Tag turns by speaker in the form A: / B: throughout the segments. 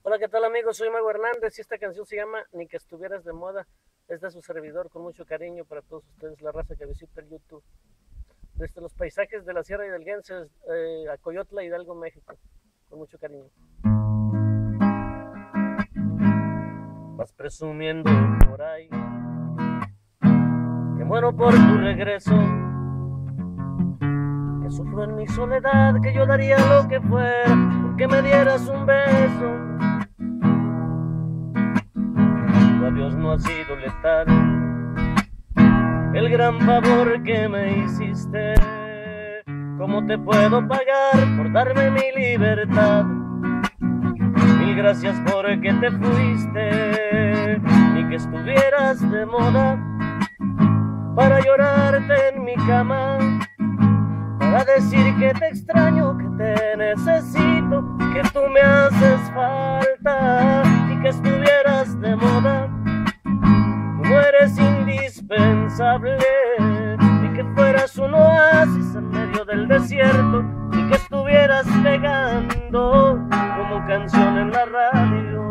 A: Hola, ¿qué tal amigos? Soy Mago Hernández y esta canción se llama Ni que estuvieras de moda. Es de su servidor con mucho cariño para todos ustedes, la raza que visita el YouTube. Desde los paisajes de la Sierra Hidalguenses a Coyotla, Hidalgo, México. Con mucho cariño. Vas presumiendo por ahí que muero por tu regreso, que sufro en mi soledad, que yo daría lo que fuera porque me dieras un beso. Tu adiós no ha sido letal, el gran favor que me hiciste. ¿Cómo te puedo pagar por darme mi libertad? Mil gracias porque te fuiste, ni que estuvieras de moda para llorarte en mi cama, para decir que te extraño, que te necesito, que tú me haces falta, y que estuvieras de moda. Tú no eres indispensable, ni que fueras un oasis en medio del desierto, ni que estuvieras pegando como canción en la radio.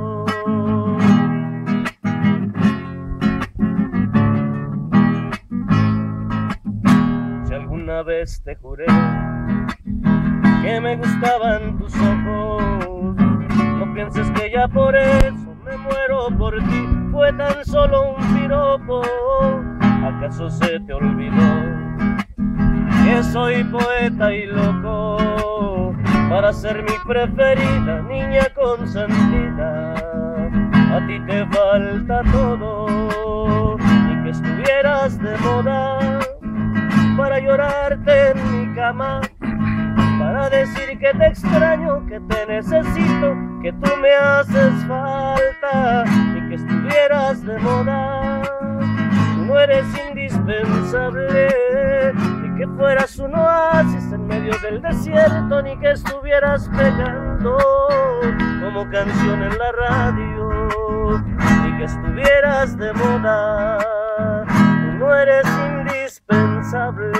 A: Una vez te juré que me gustaban tus ojos, no pienses que ya por eso me muero por ti, fue tan solo un piropo. ¿Acaso se te olvidó que soy poeta y loco para ser mi preferida, niña consentida? A ti te falta todo, ni que estuvieras de moda para llorarte en mi cama, para decir que te extraño, que te necesito, que tú me haces falta, y que estuvieras de moda. Tú no eres indispensable, ni que fueras un oasis en medio del desierto, ni que estuvieras pegando como canción en la radio, ni que estuvieras de moda. Tú no eres indispensable.